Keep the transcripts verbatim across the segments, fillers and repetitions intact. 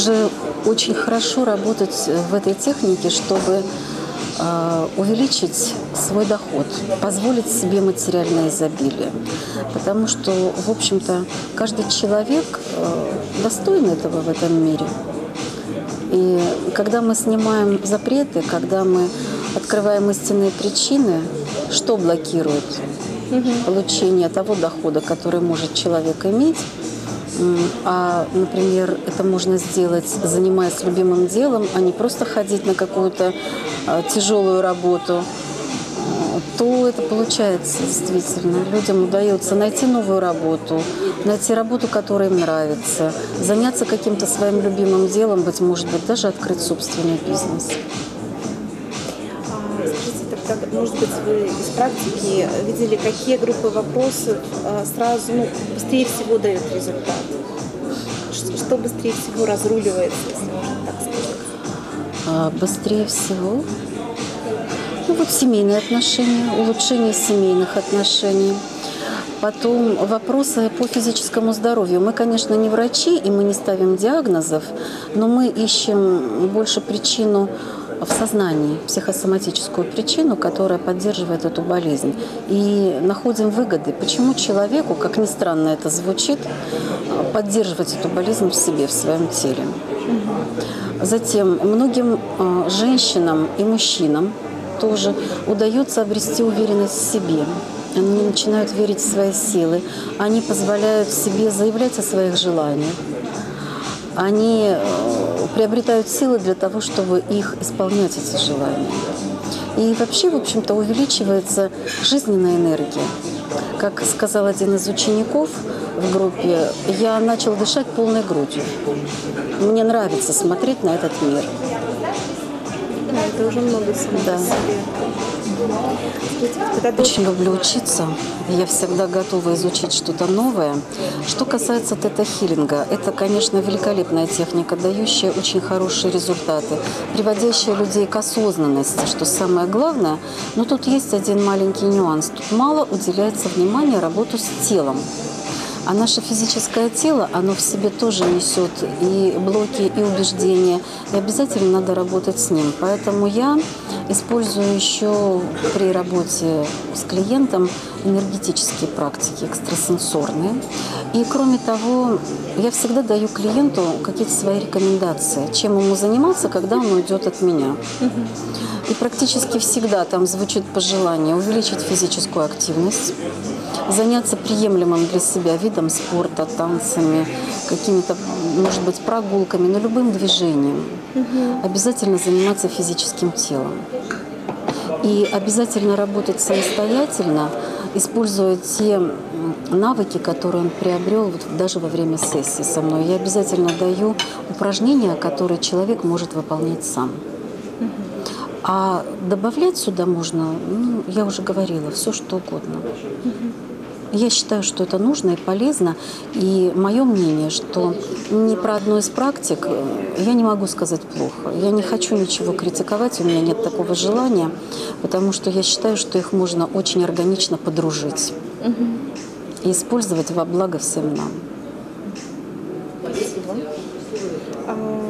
же очень хорошо работать в этой технике, чтобы э, увеличить свой доход, позволить себе материальное изобилие. Потому что, в общем-то, каждый человек э, достоин этого в этом мире. И когда мы снимаем запреты, когда мы открываем истинные причины, что блокирует угу. получение того дохода, который может человек иметь, а, например, это можно сделать, занимаясь любимым делом, а не просто ходить на какую-то а, тяжелую работу, то это получается действительно. Людям удается найти новую работу, найти работу, которая им нравится, заняться каким-то своим любимым делом, быть может быть, даже открыть собственный бизнес. Скажите, тогда, может быть, вы из практики видели, какие группы вопросов сразу, ну, быстрее всего дают результат? Что быстрее всего разруливается, если можно так сказать? А, быстрее всего? Ну вот семейные отношения, улучшение семейных отношений. Потом вопросы по физическому здоровью. Мы, конечно, не врачи, и мы не ставим диагнозов, но мы ищем больше причину в сознании, психосоматическую причину, которая поддерживает эту болезнь. И находим выгоды. Почему человеку, как ни странно это звучит, поддерживать эту болезнь в себе, в своем теле. Затем многим женщинам и мужчинам тоже удается обрести уверенность в себе. Они начинают верить в свои силы, они позволяют себе заявлять о своих желаниях. Они приобретают силы для того, чтобы их исполнять, эти желания. И вообще, в общем-то, увеличивается жизненная энергия. Как сказал один из учеников в группе, я начал дышать полной грудью. Мне нравится смотреть на этот мир. Да, это уже много всего да. себе. Очень люблю учиться. Я всегда готова изучить что-то новое. Что касается тета-хиллинга, это, конечно, великолепная техника, дающая очень хорошие результаты, приводящая людей к осознанности, что самое главное. Но тут есть один маленький нюанс. Тут мало уделяется внимания работе с телом. А наше физическое тело, оно в себе тоже несет и блоки, и убеждения. И обязательно надо работать с ним. Поэтому я использую еще при работе с клиентом энергетические практики, экстрасенсорные. И кроме того, я всегда даю клиенту какие-то свои рекомендации, чем ему заниматься, когда он уйдет от меня. И практически всегда там звучит пожелание увеличить физическую активность, заняться приемлемым для себя видом спорта, танцами, какими-то, может быть, прогулками, но любым движением. Угу. Обязательно заниматься физическим телом. И обязательно работать самостоятельно, используя те навыки, которые он приобрел вот даже во время сессии со мной. Я обязательно даю упражнения, которые человек может выполнять сам. Угу. А добавлять сюда можно, ну, я уже говорила, все что угодно. Угу. Я считаю, что это нужно и полезно. И мое мнение, что ни про одну из практик я не могу сказать плохо. Я не хочу ничего критиковать, у меня нет такого желания, потому что я считаю, что их можно очень органично подружить угу. и использовать во благо всем нам. Спасибо. А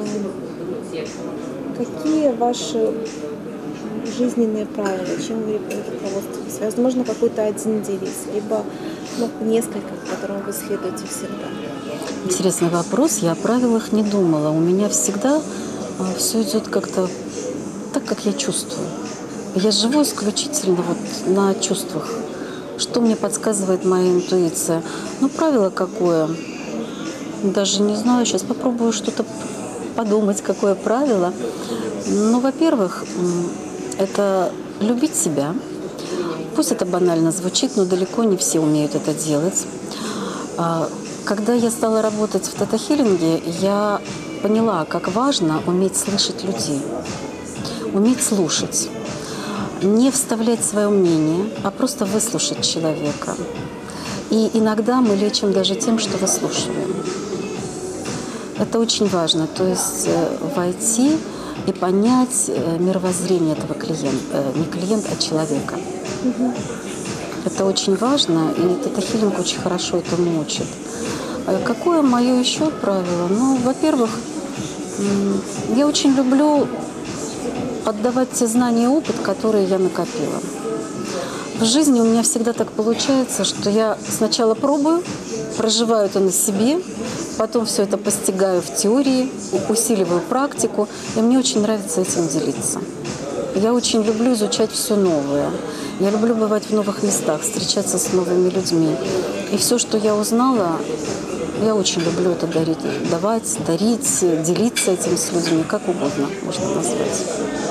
какие ваши жизненные правила, чем вы руководствуетесь? Возможно, какой-то один девиз, либо ну, несколько, которым вы следуете всегда. Интересный вопрос. Я о правилах не думала. У меня всегда все идет как-то так, как я чувствую. Я живу исключительно вот на чувствах. Что мне подсказывает моя интуиция? Ну, правило какое? Даже не знаю. Сейчас попробую что-то подумать, какое правило. Ну, во-первых, это любить себя. Пусть это банально звучит, но далеко не все умеют это делать. Когда я стала работать в тета-хиллинге, я поняла, как важно уметь слышать людей, уметь слушать. Не вставлять свое мнение, а просто выслушать человека. И иногда мы лечим даже тем, что выслушиваем. Это очень важно. То есть войти и понять мировоззрение этого клиента, не клиента, а человека. Угу. Это очень важно, и тета-хиллинг очень хорошо этому учит. Какое мое еще правило? Ну, во-первых, М, Я очень люблю отдавать те знания и опыт, которые я накопила. В жизни у меня всегда так получается, что я сначала пробую, проживаю это на себе, потом все это постигаю в теории, у- усиливаю практику, и мне очень нравится этим делиться. Я очень люблю изучать все новое. Я люблю бывать в новых местах, встречаться с новыми людьми. И все, что я узнала, я очень люблю это дарить, давать, дарить, делиться этим с людьми, как угодно можно назвать.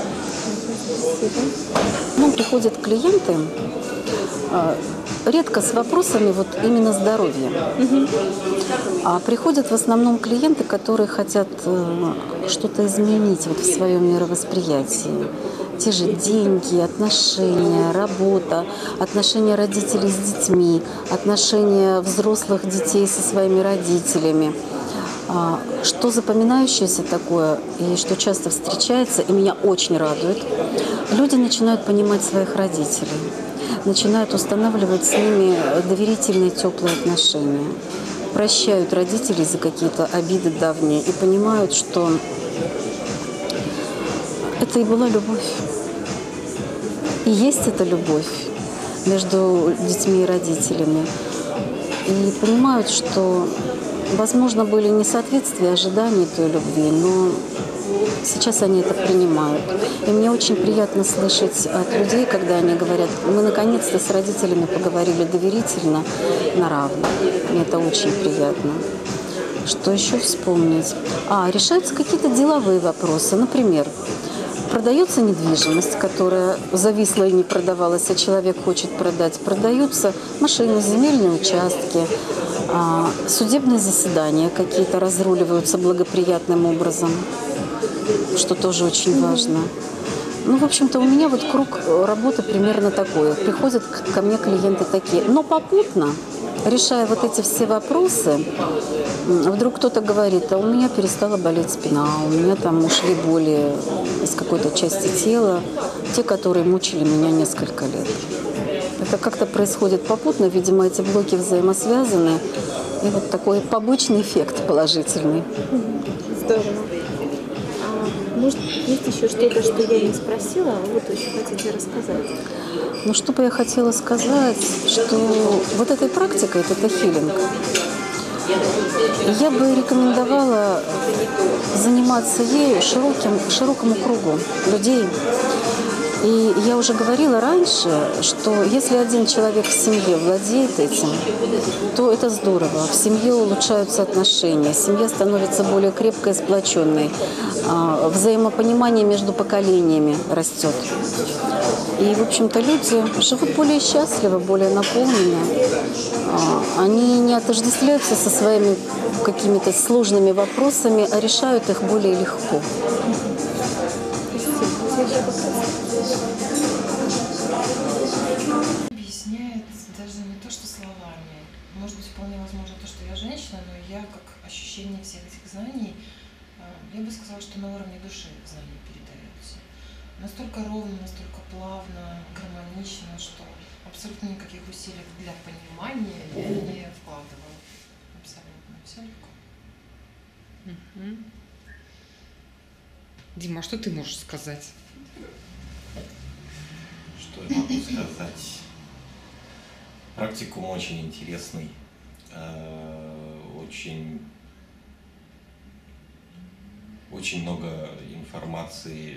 Ну, приходят клиенты, а, редко с вопросами вот именно здоровья. А приходят в основном клиенты, которые хотят э, что-то изменить вот в своем мировосприятии. Те же деньги, отношения, работа, отношения родителей с детьми, отношения взрослых детей со своими родителями. А, Что запоминающееся такое и что часто встречается, и меня очень радует, люди начинают понимать своих родителей, начинают устанавливать с ними доверительные, теплые отношения, прощают родителей за какие-то обиды давние и понимают, что это и была любовь. И есть эта любовь между детьми и родителями. И понимают, что, возможно, были несоответствия ожиданий той любви, но сейчас они это принимают. И мне очень приятно слышать от людей, когда они говорят, мы наконец-то с родителями поговорили доверительно, на равных. Мне это очень приятно. Что еще вспомнить? А, решаются какие-то деловые вопросы. Например, продается недвижимость, которая зависла и не продавалась, а человек хочет продать. Продаются машины, земельные участки, а, судебные заседания какие-то разруливаются благоприятным образом, что тоже очень важно. Ну, в общем-то, у меня вот круг работы примерно такой. Приходят ко мне клиенты такие. Но попутно, решая вот эти все вопросы, вдруг кто-то говорит, а у меня перестала болеть спина, у меня там ушли боли из какой-то части тела, те, которые мучили меня несколько лет. Это как-то происходит попутно, видимо, эти блоки взаимосвязаны, и вот такой побочный эффект положительный. Здорово. А, может, есть еще что-то, что я не спросила, а вы вот еще хотите рассказать? Ну, что бы я хотела сказать, что вот этой практикой, тета-хилинг, я бы рекомендовала заниматься ею широким, широкому кругу людей. И я уже говорила раньше, что если один человек в семье владеет этим, то это здорово. В семье улучшаются отношения, семья становится более крепкой и сплоченной, а, взаимопонимание между поколениями растет. И, в общем-то, люди живут более счастливо, более наполненно. А, Они не отождествляются со своими какими-то сложными вопросами, а решают их более легко. Объясняет даже не то, что словами. Может быть, вполне возможно то, что я женщина, но я, как ощущение всех этих знаний, я бы сказала, что на уровне души знания передаются. Настолько ровно, настолько плавно, гармонично, что абсолютно никаких усилий для понимания я не вкладываю. Абсолютно. Все легко. Угу. Дима, а что ты можешь сказать? Что я могу сказать? Практикум очень интересный, очень, очень много информации,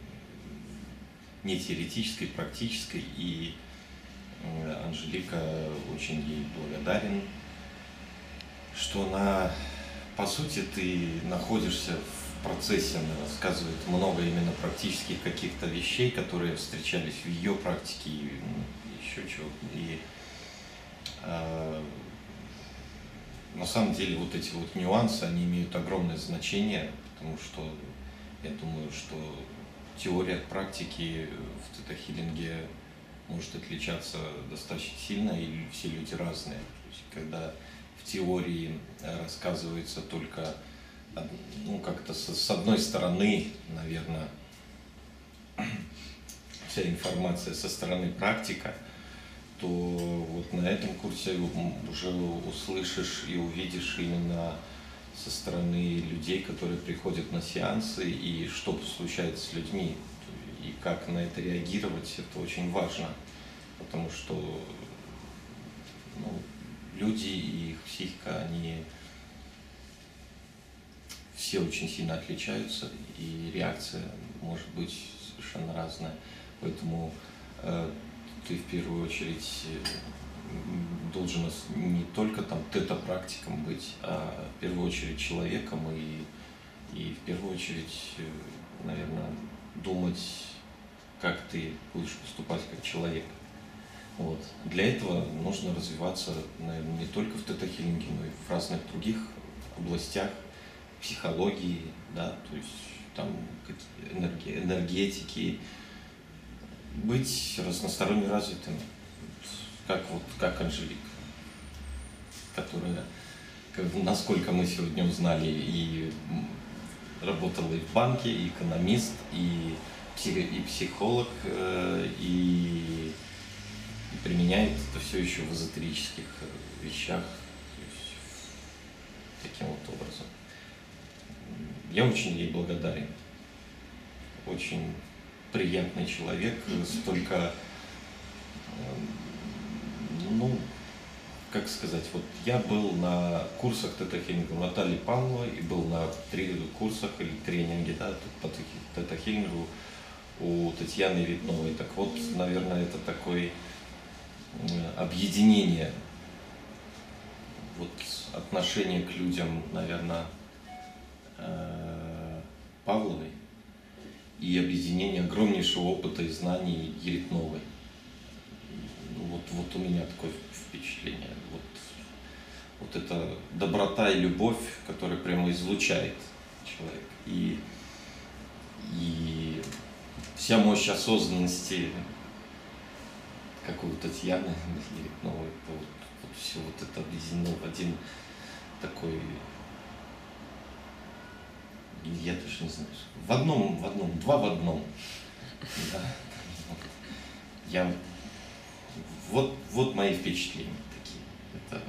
не теоретической, практической, и Анжелика, очень ей благодарен, что она, по сути, ты находишься в процессе, она рассказывает много именно практических каких-то вещей, которые встречались в ее практике, и еще чего. И э, на самом деле вот эти вот нюансы, они имеют огромное значение, потому что я думаю, что теория от практики в тета-хилинге может отличаться достаточно сильно, и все люди разные. То есть, когда в теории рассказывается только, ну, как-то с одной стороны, наверное, вся информация со стороны практика, то вот на этом курсе уже услышишь и увидишь именно со стороны людей, которые приходят на сеансы, и что случается с людьми, и как на это реагировать, это очень важно, потому что ну, люди и их психика, они все очень сильно отличаются, и реакция может быть совершенно разная. Поэтому э, ты в первую очередь должен не только там тета-практиком быть, а в первую очередь человеком и, и в первую очередь, наверное, думать, как ты будешь поступать как человек. Вот. Для этого нужно развиваться, наверное, не только в тета-хилинге, но и в разных других областях психологии, да, то есть там энерги, энергетики, быть разносторонне развитым, как вот как Анжелика, которая, как, насколько мы сегодня узнали, и работала и в банке, и экономист, и, псих, и психолог, и, и применяет это все еще в эзотерических вещах, то есть таким вот образом. Я очень ей благодарен. Очень приятный человек, столько, ну, как сказать, вот я был на курсах тета-хилинга у Натальи Павловой и был на три курсах или тренинге, да, по тета-хилингу у Татьяны Витновой. Так вот, наверное, это такое объединение, вот отношение к людям, наверное, Павловой и объединение огромнейшего опыта и знаний Елитновой. Вот, вот у меня такое впечатление. Вот, вот эта доброта и любовь, которая прямо излучает человек. И, и вся мощь осознанности, как у Татьяны Елитновой, вот, вот все вот это объединено в один такой... Я даже не знаю. В одном, в одном, два в одном. Да. Я, вот, вот мои впечатления такие. Это